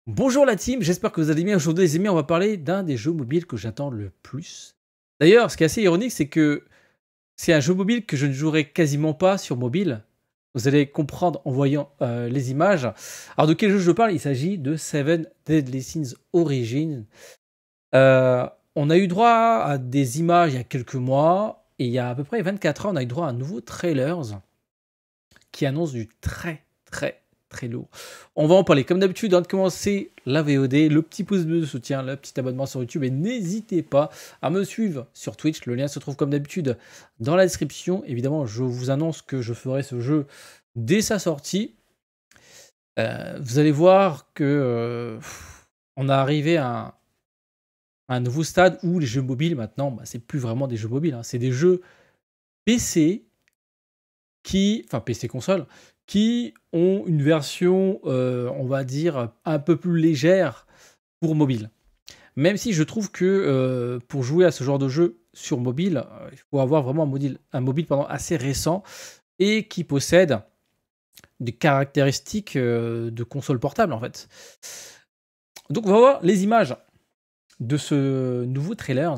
Bonjour la team, j'espère que vous allez bien. Aujourd'hui les amis, on va parler d'un des jeux mobiles que j'attends le plus. D'ailleurs, ce qui est assez ironique, c'est que c'est un jeu mobile que je ne jouerai quasiment pas sur mobile. Vous allez comprendre en voyant les images. Alors de quel jeu je parle? Il s'agit de Seven Deadly Sins Origins. On a eu droit à des images il y a quelques mois, et il y a à peu près 24 heures, on a eu droit à un nouveau trailer qui annonce du très lourd. On va en parler. Comme d'habitude, avant de commencer la VOD, le petit pouce bleu de soutien, le petit abonnement sur YouTube, et n'hésitez pas à me suivre sur Twitch. Le lien se trouve comme d'habitude dans la description. Évidemment, je vous annonce que je ferai ce jeu dès sa sortie. Vous allez voir que on a arrivé à un nouveau stade où les jeux mobiles, maintenant, c'est plus vraiment des jeux mobiles, hein, c'est des jeux PC enfin PC console, qui ont une version, on va dire, un peu plus légère pour mobile. Même si je trouve que pour jouer à ce genre de jeu sur mobile, il faut avoir vraiment un mobile assez récent et qui possède des caractéristiques de console portable en fait. Donc on va voir les images de ce nouveau trailer.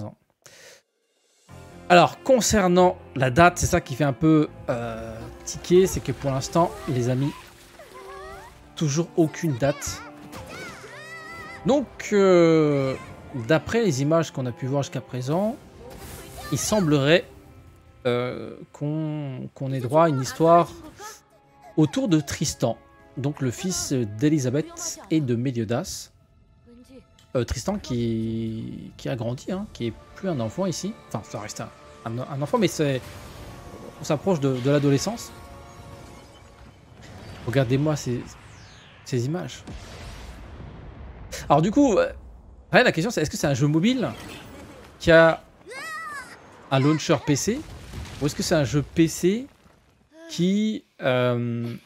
Alors, concernant la date, c'est ça qui fait un peu tiquer, c'est que pour l'instant, les amis, toujours aucune date. Donc, d'après les images qu'on a pu voir jusqu'à présent, il semblerait qu'on ait droit à une histoire autour de Tristan, donc le fils d'Elisabeth et de Meliodas. Tristan qui a grandi, hein, qui est plus un enfant ici. Enfin, ça reste un enfant, mais on s'approche de l'adolescence. Regardez-moi ces images. Alors du coup, la question c'est, est-ce que c'est un jeu mobile qui a un launcher PC, ou est-ce que c'est un jeu PC qui a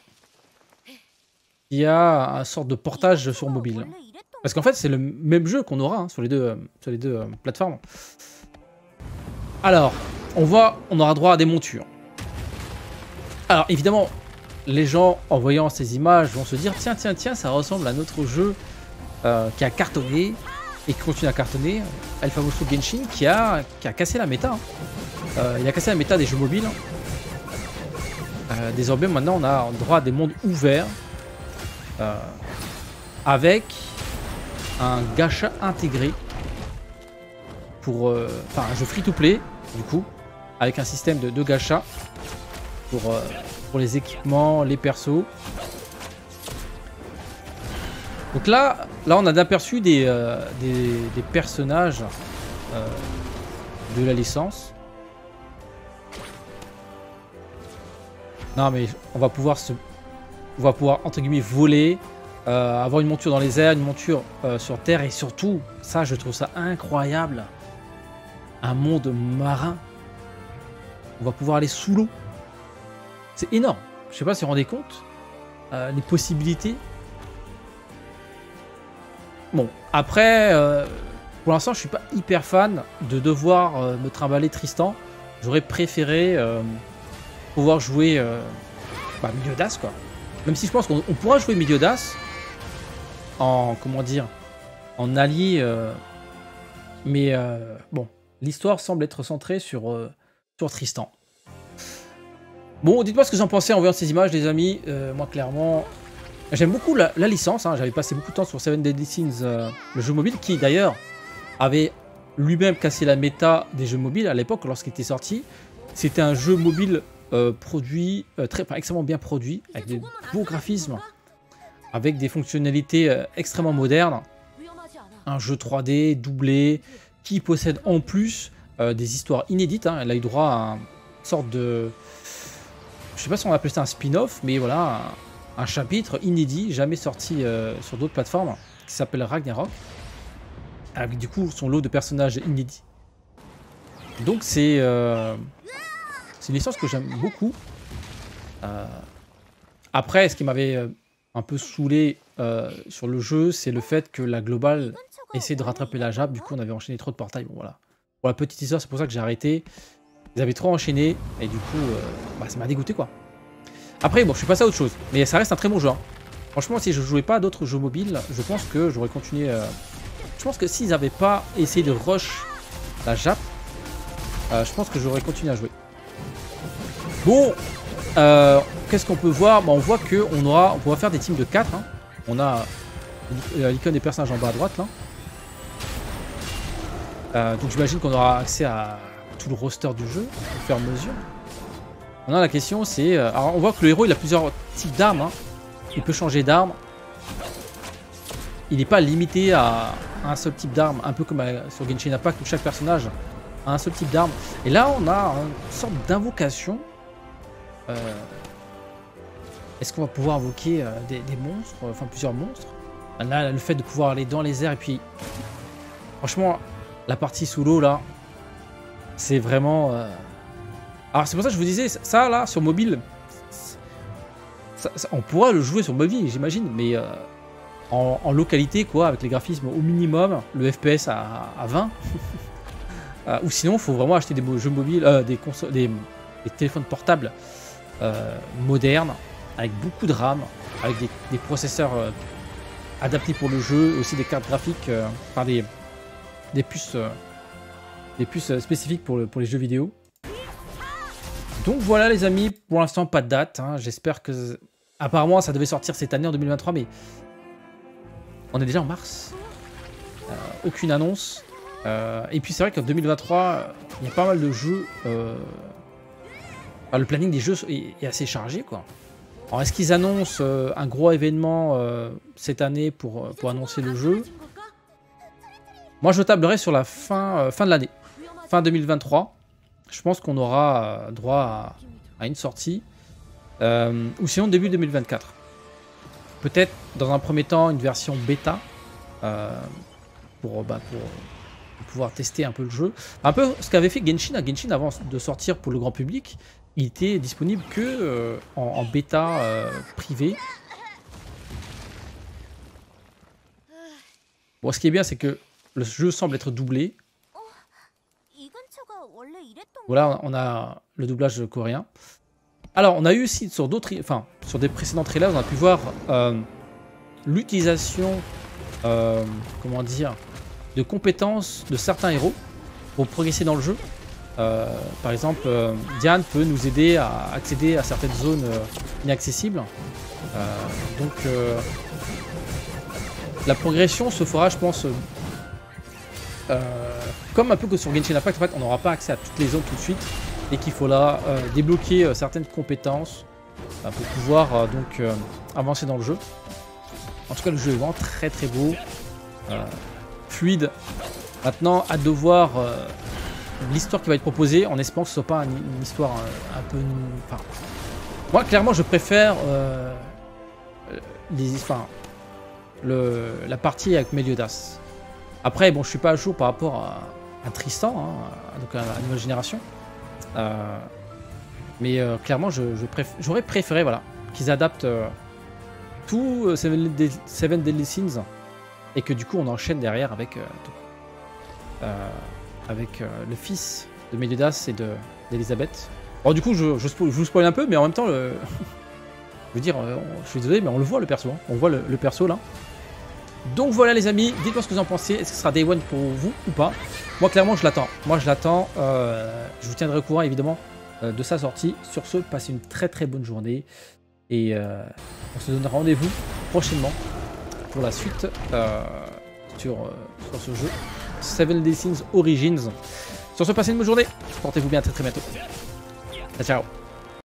un sorte de portage sur mobile? Parce qu'en fait, c'est le même jeu qu'on aura, hein, sur les deux plateformes. Alors, on aura droit à des montures. Alors, évidemment, les gens, en voyant ces images, vont se dire tiens, ça ressemble à notre jeu qui a cartonné et qui continue à cartonner, El Famoso Genshin, qui a cassé la méta. Il a cassé la méta des jeux mobiles. Désormais, maintenant, on a droit à des mondes ouverts avec un gacha intégré pour un jeu free-to-play du coup, avec un système de gacha pour les équipements, les persos. Donc là on a d'aperçu des personnages de la licence. Non mais on va pouvoir entre guillemets voler, avoir une monture dans les airs, une monture sur terre, et surtout, ça je trouve ça incroyable, un monde marin. On va pouvoir aller sous l'eau. C'est énorme. Je sais pas si vous vous rendez compte les possibilités. Bon, après, pour l'instant, je suis pas hyper fan de devoir me trimballer Tristan. J'aurais préféré pouvoir jouer Meliodas, quoi. Même si je pense qu'on pourra jouer Meliodas en, comment dire, en allié, mais bon, l'histoire semble être centrée sur Tristan. Bon, dites-moi ce que vous en pensez en voyant ces images, les amis. Moi, clairement, j'aime beaucoup la licence, hein. J'avais passé beaucoup de temps sur Seven Deadly Sins, le jeu mobile, qui d'ailleurs avait lui-même cassé la méta des jeux mobiles à l'époque lorsqu'il était sorti. C'était un jeu mobile produit, extrêmement bien produit, avec des beaux graphismes, avec des fonctionnalités extrêmement modernes. Un jeu 3D doublé, qui possède en plus des histoires inédites, hein. Elle a eu droit à une sorte de... Je sais pas si on appelle ça un spin-off, mais voilà, un chapitre inédit, jamais sorti sur d'autres plateformes, qui s'appelle Ragnarok, avec du coup son lot de personnages inédits. Donc c'est une licence que j'aime beaucoup. Après, ce qui m'avait un peu saoulé sur le jeu, c'est le fait que la globale essaie de rattraper la Jap. Du coup, on avait enchaîné trop de portails. Bon, voilà. Pour la petite histoire, c'est pour ça que j'ai arrêté. Ils avaient trop enchaîné et du coup, ça m'a dégoûté, quoi. Après, bon, je suis passé à autre chose, mais ça reste un très bon jeu, hein. Franchement, si je jouais pas à d'autres jeux mobiles, je pense que j'aurais continué. Je pense que s'ils n'avaient pas essayé de rush la Jap, je pense que j'aurais continué à jouer. Bon, qu'est-ce qu'on peut voir? Bah, on voit qu'on pourra faire des teams de 4. Hein. On a l'icône des personnages en bas à droite là. Donc j'imagine qu'on aura accès à tout le roster du jeu au fur et à mesure. Maintenant la question c'est... alors on voit que le héros il a plusieurs types d'armes. Hein. Il peut changer d'arme. Il n'est pas limité à un seul type d'arme, un peu comme sur Genshin Impact où chaque personnage a un seul type d'arme. Et là on a une sorte d'invocation. Est-ce qu'on va pouvoir invoquer des monstres, enfin plusieurs monstres? Là le fait de pouvoir aller dans les airs et puis... Franchement, la partie sous l'eau là, c'est vraiment... Alors c'est pour ça que je vous disais, ça là sur mobile, on pourra le jouer sur mobile j'imagine, mais en localité quoi, avec les graphismes au minimum, le FPS à 20. Ou sinon il faut vraiment acheter des jeux mobiles, des téléphones portables modernes, avec beaucoup de RAM, avec des processeurs adaptés pour le jeu, aussi des cartes graphiques, enfin des puces spécifiques pour les jeux vidéo. Donc voilà les amis, pour l'instant pas de date, hein. J'espère que... Apparemment ça devait sortir cette année en 2023, mais on est déjà en mars. Aucune annonce. Et puis c'est vrai qu'en 2023, il y a pas mal de jeux... le planning des jeux est assez chargé quoi. Alors est-ce qu'ils annoncent un gros événement cette année pour annoncer le jeu? Moi je tablerai sur la fin de l'année, fin 2023. Je pense qu'on aura droit à une sortie. Ou sinon début 2024. Peut-être dans un premier temps une version bêta pour pouvoir tester un peu le jeu. Un peu ce qu'avait fait Genshin. Genshin avant de sortir pour le grand public, il était disponible que en bêta privée. Bon, ce qui est bien, c'est que le jeu semble être doublé. Voilà, on a le doublage coréen. Alors, on a eu aussi sur d'autres, enfin, sur des précédents trailers, on a pu voir l'utilisation, comment dire, de compétences de certains héros pour progresser dans le jeu. Par exemple, Diane peut nous aider à accéder à certaines zones inaccessibles. Donc, la progression se fera, je pense, comme un peu que sur Genshin Impact. En fait, on n'aura pas accès à toutes les zones tout de suite et qu'il faut là débloquer certaines compétences pour pouvoir donc avancer dans le jeu. En tout cas, le jeu est vraiment très très beau, fluide. Maintenant, hâte de voir l'histoire qui va être proposée, en espérant que ce soit pas une histoire un peu... Enfin, moi, clairement, je préfère la partie avec Meliodas. Après, bon, je suis pas à jour par rapport à Tristan, hein, donc à la nouvelle génération. Mais clairement, j'aurais préféré voilà, qu'ils adaptent tout Seven Deadly Sins et que du coup, on enchaîne derrière avec le fils de Meliodas et d'Elisabeth. Alors du coup, je vous spoil un peu, mais en même temps, je veux dire, je suis désolé, mais on le voit le perso, hein. On voit le perso là. Donc voilà les amis, dites-moi ce que vous en pensez. Est-ce que ce sera Day One pour vous ou pas? Moi clairement je l'attends. Moi je l'attends. Je vous tiendrai au courant évidemment de sa sortie. Sur ce, passez une très très bonne journée. Et on se donne rendez-vous prochainement pour la suite sur ce jeu. Seven Deadly Sins Origins. Sur ce, passez une bonne journée. Portez-vous bien très très bientôt. Ciao ciao.